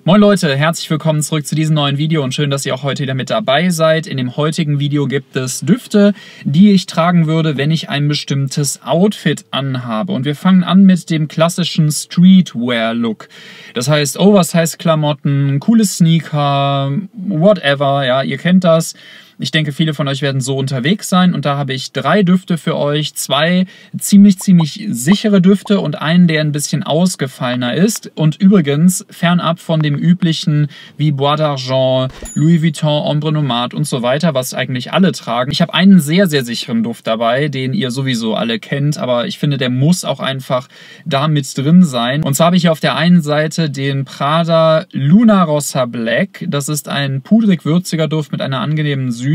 Moin Leute, herzlich willkommen zurück zu diesem neuen Video und schön, dass ihr auch heute wieder mit dabei seid. In dem heutigen Video gibt es Düfte, die ich tragen würde, wenn ich ein bestimmtes Outfit anhabe. Und wir fangen an mit dem klassischen Streetwear-Look. Das heißt Oversize-Klamotten, coole Sneaker, whatever, ja, ihr kennt das. Ich denke, viele von euch werden so unterwegs sein und da habe ich 3 Düfte für euch. 2 ziemlich sichere Düfte und einen, der ein bisschen ausgefallener ist. Und übrigens fernab von dem üblichen wie Bois d'Argent, Louis Vuitton, Ombre Nomade und so weiter, was eigentlich alle tragen. Ich habe einen sehr sicheren Duft dabei, den ihr sowieso alle kennt, aber ich finde, der muss auch einfach da mit drin sein. Und zwar habe ich hier auf der einen Seite den Prada Luna Rossa Black. Das ist ein pudrig-würziger Duft mit einer angenehmen Süße,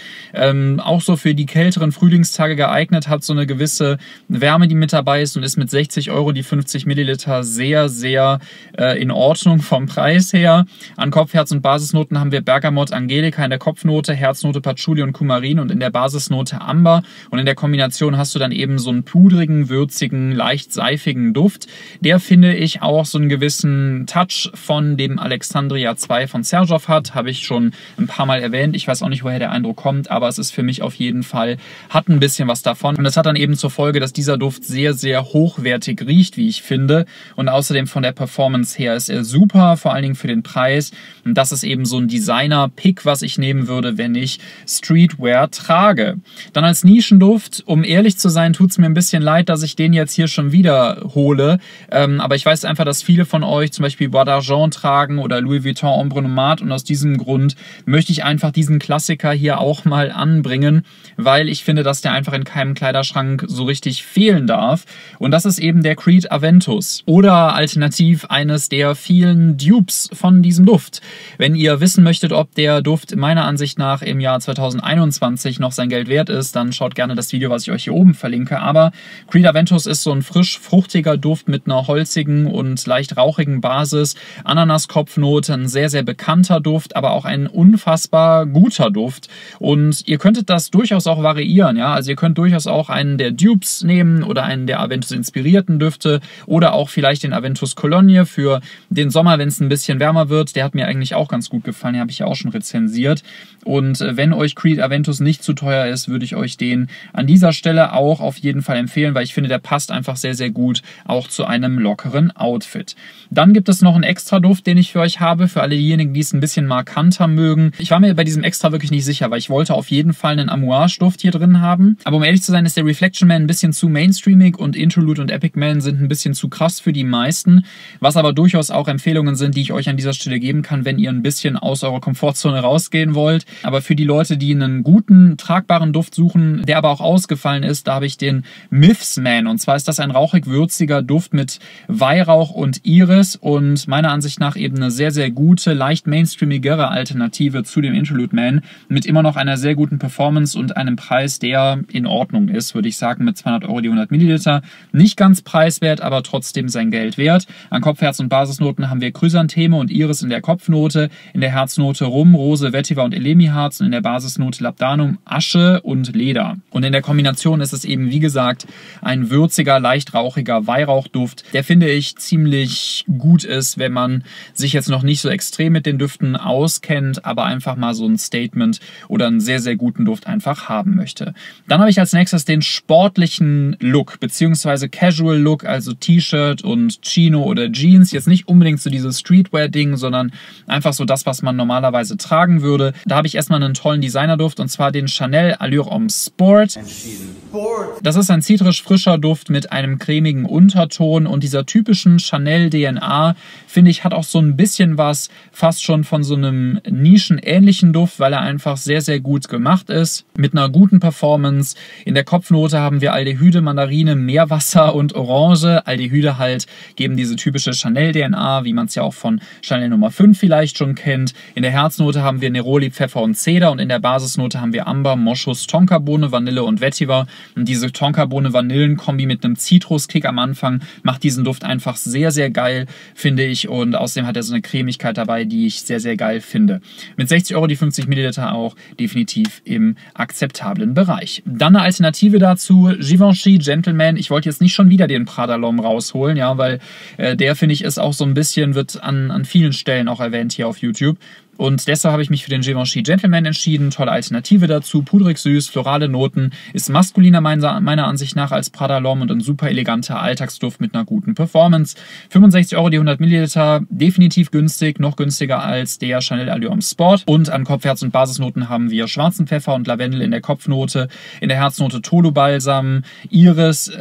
auch so für die kälteren Frühlingstage geeignet, hat so eine gewisse Wärme, die mit dabei ist und ist mit 60 € die 50 Milliliter sehr in Ordnung vom Preis her. An Kopf-, Herz- und Basisnoten haben wir Bergamot, Angelika in der Kopfnote, Herznote Patchouli und Kumarin und in der Basisnote Amber. Und in der Kombination hast du dann eben so einen pudrigen, würzigen, leicht seifigen Duft. Der, finde ich, auch so einen gewissen Touch von dem Alexandria 2 von Xerjoff hat. Habe ich schon ein paar Mal erwähnt. Ich weiß auch nicht, woher der Eindruck kommt, aber es ist für mich auf jeden Fall, hat ein bisschen was davon. Und das hat dann eben zur Folge, dass dieser Duft sehr hochwertig riecht, wie ich finde. Und außerdem von der Performance her ist er super, vor allen Dingen für den Preis. Und das ist eben so ein Designer-Pick, was ich nehmen würde, wenn ich Streetwear trage. Dann als Nischenduft, um ehrlich zu sein, tut es mir ein bisschen leid, dass ich den jetzt hier schon wieder hole. Aber ich weiß einfach, dass viele von euch zum Beispiel Bois d'Argent tragen oder Louis Vuitton Ombre Nomade und aus diesem Grund möchte ich einfach diesen Klassiker hier auch mal anbringen, weil ich finde, dass der einfach in keinem Kleiderschrank so richtig fehlen darf. Und das ist eben der Creed Aventus oder alternativ eines der vielen Dupes von diesem Duft. Wenn ihr wissen möchtet, ob der Duft meiner Ansicht nach im Jahr 2021 noch sein Geld wert ist, dann schaut gerne das Video, was ich euch hier oben verlinke. Aber Creed Aventus ist so ein frisch fruchtiger Duft mit einer holzigen und leicht rauchigen Basis. Ananas-Kopfnote, ein sehr bekannter Duft, aber auch ein unfassbar guter Duft. Und ihr könntet das durchaus auch variieren, ja. Also ihr könnt durchaus auch einen der Dupes nehmen oder einen der Aventus-inspirierten Düfte oder auch vielleicht den Aventus Cologne für den Sommer, wenn es ein bisschen wärmer wird. Der hat mir eigentlich auch ganz gut gefallen, den habe ich ja auch schon rezensiert. Und wenn euch Creed Aventus nicht zu teuer ist, würde ich euch den an dieser Stelle auch auf jeden Fall empfehlen, weil ich finde, der passt einfach sehr gut auch zu einem lockeren Outfit. Dann gibt es noch einen extra Duft, den ich für euch habe, für alle diejenigen, die es ein bisschen markanter mögen. Ich war mir bei diesem extra wirklich nicht sicher, weil ich wollte auf jeden Fall einen Amouage-Duft hier drin haben. Aber um ehrlich zu sein, ist der Reflection Man ein bisschen zu mainstreamig und Interlude und Epic Man sind ein bisschen zu krass für die meisten. Was aber durchaus auch Empfehlungen sind, die ich euch an dieser Stelle geben kann, wenn ihr ein bisschen aus eurer Komfortzone rausgehen wollt. Aber für die Leute, die einen guten, tragbaren Duft suchen, der aber auch ausgefallen ist, da habe ich den Myths Man. Und zwar ist das ein rauchig-würziger Duft mit Weihrauch und Iris und meiner Ansicht nach eben eine sehr gute, leicht mainstreamigere Alternative zu dem Interlude Man mit immer noch einer sehr guten Performance und einem Preis, der in Ordnung ist, würde ich sagen, mit 200 € die 100 Milliliter. Nicht ganz preiswert, aber trotzdem sein Geld wert. An Kopf-, Herz- und Basisnoten haben wir Chrysantheme und Iris in der Kopfnote, in der Herznote Rum, Rose, Vetiver und Elemiharz und in der Basisnote Labdanum, Asche und Leder. Und in der Kombination ist es eben, wie gesagt, ein würziger, leicht rauchiger Weihrauchduft, der, finde ich, ziemlich gut ist, wenn man sich jetzt noch nicht so extrem mit den Düften auskennt, aber einfach mal so ein Statement oder einen sehr guten Duft einfach haben möchte. Dann habe ich als nächstes den sportlichen Look, beziehungsweise Casual Look, also T-Shirt und Chino oder Jeans. Jetzt nicht unbedingt so dieses Streetwear-Ding, sondern einfach so das, was man normalerweise tragen würde. Da habe ich erstmal einen tollen Designerduft und zwar den Chanel Allure Homme Sport. Das ist ein zitrisch-frischer Duft mit einem cremigen Unterton und dieser typischen Chanel-DNA, finde ich, hat auch so ein bisschen was fast schon von so einem nischenähnlichen Duft, weil er einfach sehr gut gemacht ist, mit einer guten Performance. In der Kopfnote haben wir Aldehyde, Mandarine, Meerwasser und Orange. Aldehyde halt geben diese typische Chanel-DNA, wie man es ja auch von Chanel Nummer 5 vielleicht schon kennt. In der Herznote haben wir Neroli, Pfeffer und Zeder und in der Basisnote haben wir Amber, Moschus, Tonkabohne, Vanille und Vetiver. Und diese Tonkabohne-Vanillen-Kombi mit einem Zitruskick am Anfang macht diesen Duft einfach sehr, sehr geil, finde ich. Und außerdem hat er so eine Cremigkeit dabei, die ich sehr, sehr geil finde. Mit 60 Euro die 50 Milliliter auch definitiv im akzeptablen Bereich. Dann eine Alternative dazu, Givenchy Gentleman. Ich wollte jetzt nicht schon wieder den Prada L'Homme rausholen, ja, weil der, finde ich, ist auch so ein bisschen, wird an vielen Stellen auch erwähnt hier auf YouTube. Und deshalb habe ich mich für den Givenchy Gentleman entschieden. Tolle Alternative dazu. Pudrig süß, florale Noten. Ist maskuliner meiner Ansicht nach als Prada L'Homme und ein super eleganter Alltagsduft mit einer guten Performance. 65 Euro die 100 Milliliter. Definitiv günstig. Noch günstiger als der Chanel Allure Sport. Und an Kopf-, Herz- und Basisnoten haben wir schwarzen Pfeffer und Lavendel in der Kopfnote. In der Herznote Tolu-Balsam, Iris,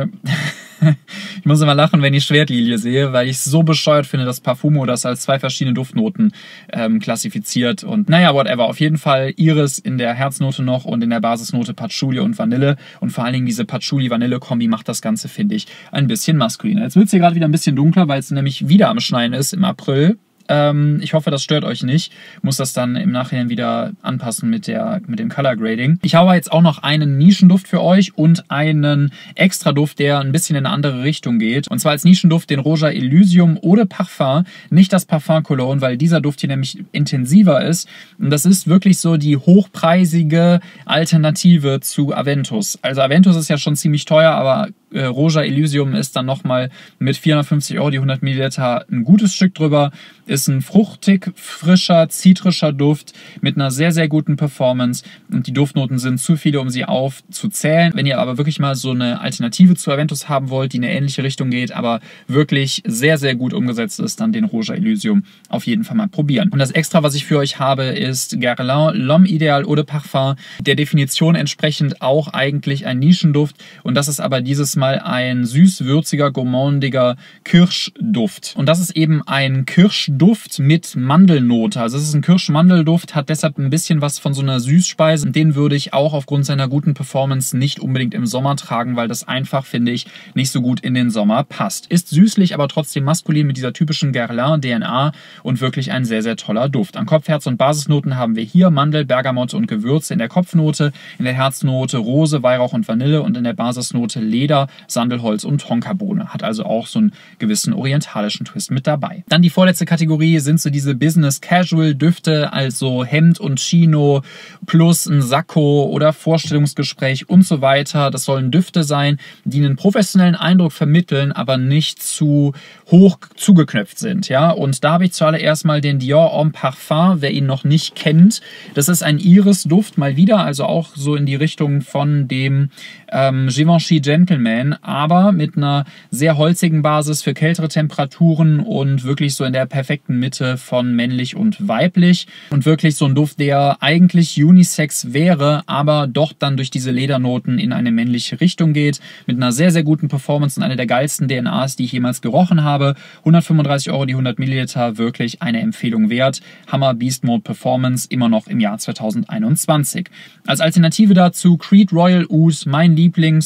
ich muss immer lachen, wenn ich Schwertlilie sehe, weil ich es so bescheuert finde, dass Parfumo das als 2 verschiedene Duftnoten klassifiziert. Und naja, whatever. Auf jeden Fall Iris in der Herznote noch und in der Basisnote Patchouli und Vanille. Und vor allen Dingen diese Patchouli-Vanille-Kombi macht das Ganze, finde ich, ein bisschen maskuliner. Jetzt wird es hier gerade wieder ein bisschen dunkler, weil es nämlich wieder am Schneien ist im April. Ich hoffe, das stört euch nicht. Muss das dann im Nachhinein wieder anpassen mit dem Color Grading. Ich habe jetzt auch noch einen Nischenduft für euch und einen Extra-Duft, der ein bisschen in eine andere Richtung geht. Und zwar als Nischenduft den Roja Elysium Eau de Parfum. Nicht das Parfum Cologne, weil dieser Duft hier nämlich intensiver ist. Und das ist wirklich so die hochpreisige Alternative zu Aventus. Also Aventus ist ja schon ziemlich teuer, aber Roja Elysium ist dann nochmal mit 450 Euro die 100 Milliliter ein gutes Stück drüber. Ist ein fruchtig, frischer, zitrischer Duft mit einer sehr, sehr guten Performance. Und die Duftnoten sind zu viele, um sie aufzuzählen. Wenn ihr aber wirklich mal so eine Alternative zu Aventus haben wollt, die in eine ähnliche Richtung geht, aber wirklich sehr, sehr gut umgesetzt ist, dann den Roja Elysium auf jeden Fall mal probieren. Und das Extra, was ich für euch habe, ist Guerlain L'Homme Ideal Eau de Parfum. Der Definition entsprechend auch eigentlich ein Nischenduft. Und das ist aber dieses Mal ein süß-würziger, gourmandiger Kirschduft. Und das ist eben ein Kirschduft mit Mandelnote. Also es ist ein Kirschmandelduft, hat deshalb ein bisschen was von so einer Süßspeise. Den würde ich auch aufgrund seiner guten Performance nicht unbedingt im Sommer tragen, weil das einfach, finde ich, nicht so gut in den Sommer passt. Ist süßlich, aber trotzdem maskulin mit dieser typischen Guerlain-DNA und wirklich ein sehr, sehr toller Duft. An Kopf-, Herz- und Basisnoten haben wir hier Mandel, Bergamotte und Gewürze in der Kopfnote, in der Herznote Rose, Weihrauch und Vanille und in der Basisnote Leder, Sandelholz und Tonkabohne. Hat also auch so einen gewissen orientalischen Twist mit dabei. Dann die vorletzte Kategorie sind so diese Business-Casual-Düfte, also Hemd und Chino plus ein Sakko oder Vorstellungsgespräch und so weiter. Das sollen Düfte sein, die einen professionellen Eindruck vermitteln, aber nicht zu hoch zugeknöpft sind. Ja? Und da habe ich zuallererst mal den Dior Homme Parfum, wer ihn noch nicht kennt. Das ist ein Iris-Duft, mal wieder, also auch so in die Richtung von dem Givenchy Gentleman, aber mit einer sehr holzigen Basis für kältere Temperaturen und wirklich so in der perfekten Mitte von männlich und weiblich. Und wirklich so ein Duft, der eigentlich Unisex wäre, aber doch dann durch diese Ledernoten in eine männliche Richtung geht. Mit einer sehr, sehr guten Performance und einer der geilsten DNAs, die ich jemals gerochen habe. 135 Euro die 100 Milliliter, wirklich eine Empfehlung wert. Hammer Beast Mode Performance, immer noch im Jahr 2021. Als Alternative dazu Creed Royal Oud, mein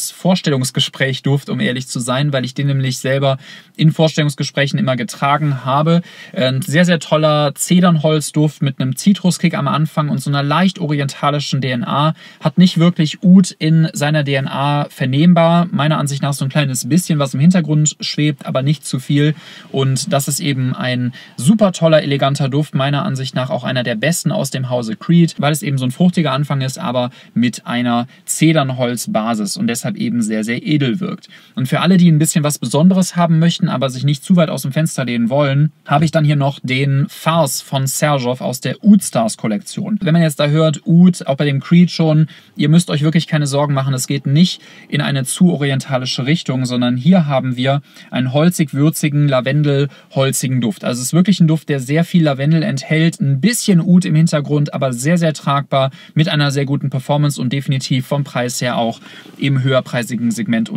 Lieblings-Vorstellungsgespräch-Duft, um ehrlich zu sein, weil ich den nämlich selber in Vorstellungsgesprächen immer getragen habe. Ein sehr, sehr toller Zedernholzduft mit einem Zitruskick am Anfang und so einer leicht orientalischen DNA. Hat nicht wirklich Oud in seiner DNA vernehmbar. Meiner Ansicht nach so ein kleines bisschen, was im Hintergrund schwebt, aber nicht zu viel. Und das ist eben ein super toller, eleganter Duft. Meiner Ansicht nach auch einer der besten aus dem Hause Creed, weil es eben so ein fruchtiger Anfang ist, aber mit einer Zedernholzbasis und deshalb eben sehr, sehr edel wirkt. Und für alle, die ein bisschen was Besonderes haben möchten, aber sich nicht zu weit aus dem Fenster lehnen wollen, habe ich dann hier noch den Farce von Serjoff aus der Oud Stars Kollektion. Wenn man jetzt da hört, Oud, auch bei dem Creed schon, ihr müsst euch wirklich keine Sorgen machen, es geht nicht in eine zu orientalische Richtung, sondern hier haben wir einen holzig-würzigen, Lavendel-holzigen Duft. Also es ist wirklich ein Duft, der sehr viel Lavendel enthält, ein bisschen Oud im Hintergrund, aber sehr, sehr tragbar, mit einer sehr guten Performance und definitiv vom Preis her auch im höherpreisigen Segment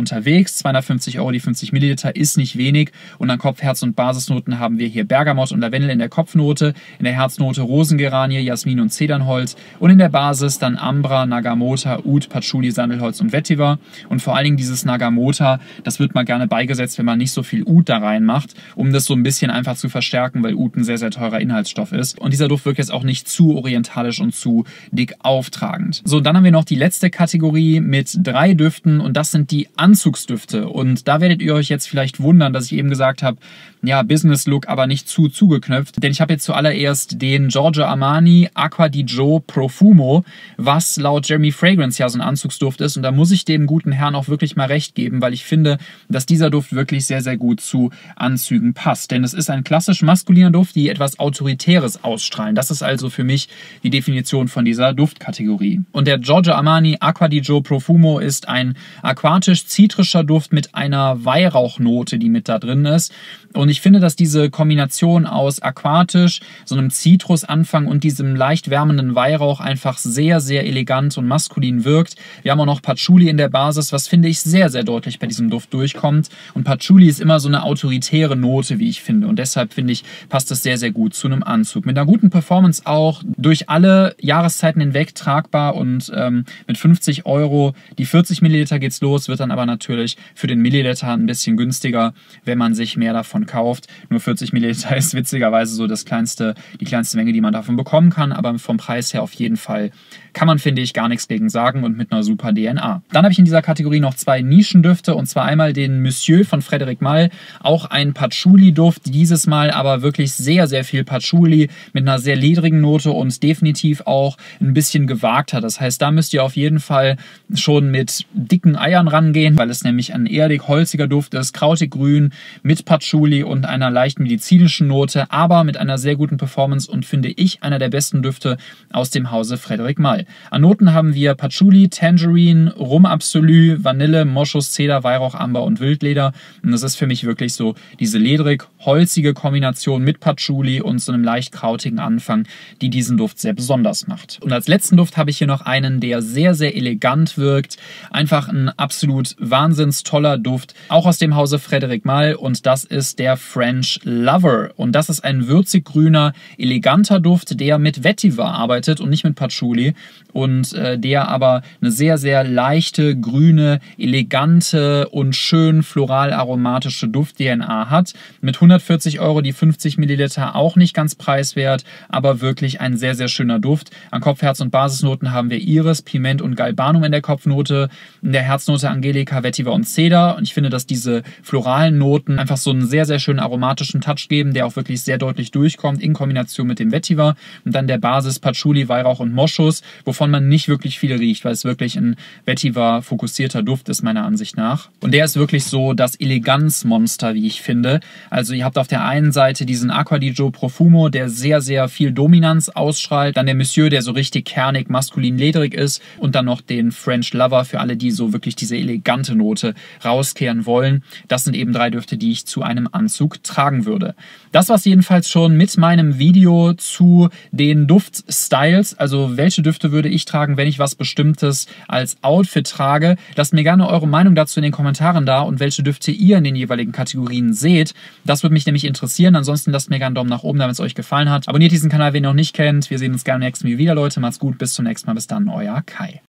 unterwegs. 250 € die 50 Milliliter ist nicht wenig. Und an Kopf-, Herz- und Basisnoten haben wir hier Bergamott und Lavendel in der Kopfnote, in der Herznote Rosengeranie, Jasmin und Zedernholz und in der Basis dann Ambra, Nagamota, Oud, Patchouli, Sandelholz und Vetiver. Und vor allen Dingen dieses Nagamota, das wird mal gerne beigesetzt, wenn man nicht so viel Oud da reinmacht, um das so ein bisschen einfach zu verstärken, weil Oud ein sehr, sehr teurer Inhaltsstoff ist. Und dieser Duft wirkt jetzt auch nicht zu orientalisch und zu dick auftragend. So, dann haben wir noch die letzte Kategorie mit 3 Düften und das sind die Anzugsdüfte. Und da werdet ihr euch jetzt vielleicht wundern, dass ich eben gesagt habe, ja, Business Look, aber nicht zu zugeknöpft. Denn ich habe jetzt zuallererst den Giorgio Armani Acqua di Gio Profumo, was laut Jeremy Fragrance ja so ein Anzugsduft ist. Und da muss ich dem guten Herrn auch wirklich mal recht geben, weil ich finde, dass dieser Duft wirklich sehr, sehr gut zu Anzügen passt. Denn es ist ein klassisch maskuliner Duft, die etwas Autoritäres ausstrahlen. Das ist also für mich die Definition von dieser Duftkategorie. Und der Giorgio Armani Acqua di Gio Profumo ist ein aquatisch-zitrischer Duft mit einer Weihrauchnote, die mit da drin ist. Und ich finde, dass diese Kombination aus aquatisch, so einem Zitrusanfang und diesem leicht wärmenden Weihrauch einfach sehr, sehr elegant und maskulin wirkt. Wir haben auch noch Patchouli in der Basis, was finde ich sehr, sehr deutlich bei diesem Duft durchkommt. Und Patchouli ist immer so eine autoritäre Note, wie ich finde. Und deshalb finde ich, passt es sehr, sehr gut zu einem Anzug. Mit einer guten Performance auch, durch alle Jahreszeiten hinweg tragbar und mit 50 €. Die 40 Milliliter geht's los, wird dann aber natürlich für den Milliliter ein bisschen günstiger, wenn man sich mehr davon kauft. Nur 40 Milliliter ist witzigerweise so die kleinste Menge, die man davon bekommen kann, aber vom Preis her auf jeden Fall kann man, finde ich, gar nichts gegen sagen und mit einer super DNA. Dann habe ich in dieser Kategorie noch 2 Nischendüfte und zwar einmal den Monsieur von Frédéric Malle, auch ein Patchouli-Duft, dieses Mal aber wirklich sehr, sehr viel Patchouli mit einer sehr ledrigen Note und definitiv auch ein bisschen gewagter. Das heißt, da müsst ihr auf jeden Fall schon mit dicken Eiern rangehen, weil es nämlich ein erdig holziger Duft ist, krautig grün mit Patchouli und einer leicht medizinischen Note, aber mit einer sehr guten Performance und finde ich einer der besten Düfte aus dem Hause Frédéric Malle. An Noten haben wir Patchouli, Tangerine, Rum Absolu, Vanille, Moschus, Zeder, Weihrauch, Amber und Wildleder. Und das ist für mich wirklich so diese ledrig-holzige Kombination mit Patchouli und so einem leicht krautigen Anfang, die diesen Duft sehr besonders macht. Und als letzten Duft habe ich hier noch einen, der sehr, sehr elegant wirkt. Einfach ein absolut wahnsinns toller Duft, auch aus dem Hause Frédéric Malle und das ist der French Lover. Und das ist ein würzig-grüner, eleganter Duft, der mit Vetiver arbeitet und nicht mit Patchouli. Und der aber eine sehr, sehr leichte, grüne, elegante und schön floral-aromatische Duft-DNA hat. Mit 140 € die 50 Milliliter auch nicht ganz preiswert, aber wirklich ein sehr, sehr schöner Duft. An Kopf-, Herz- und Basisnoten haben wir Iris, Piment und Galbanum in der Kopfnote. In der Herznote Angelika, Vetiver und Ceder. Und ich finde, dass diese floralen Noten einfach so einen sehr, sehr schönen aromatischen Touch geben, der auch wirklich sehr deutlich durchkommt in Kombination mit dem Vetiver. Und dann der Basis Patchouli, Weihrauch und Moschus, wovon man nicht wirklich viel riecht, weil es wirklich ein Vetiver-fokussierter Duft ist, meiner Ansicht nach. Und der ist wirklich so das Eleganzmonster, wie ich finde. Also ihr habt auf der einen Seite diesen Acqua di Gio Profumo, der sehr, sehr viel Dominanz ausstrahlt. Dann der Monsieur, der so richtig kernig, maskulin, ledrig ist. Und dann noch den French Lover für alle, die so wirklich diese elegante Note rauskehren wollen. Das sind eben 3 Düfte, die ich zu einem Anzug tragen würde. Das war es jedenfalls schon mit meinem Video zu den Duftstyles. Also welche Düfte würde ich tragen, wenn ich was Bestimmtes als Outfit trage. Lasst mir gerne eure Meinung dazu in den Kommentaren da und welche Düfte ihr in den jeweiligen Kategorien seht. Das würde mich nämlich interessieren. Ansonsten lasst mir gerne einen Daumen nach oben, damit es euch gefallen hat. Abonniert diesen Kanal, wenn ihr noch nicht kennt. Wir sehen uns gerne im nächsten Video wieder, Leute. Macht's gut, bis zum nächsten Mal. Bis dann, euer Kai.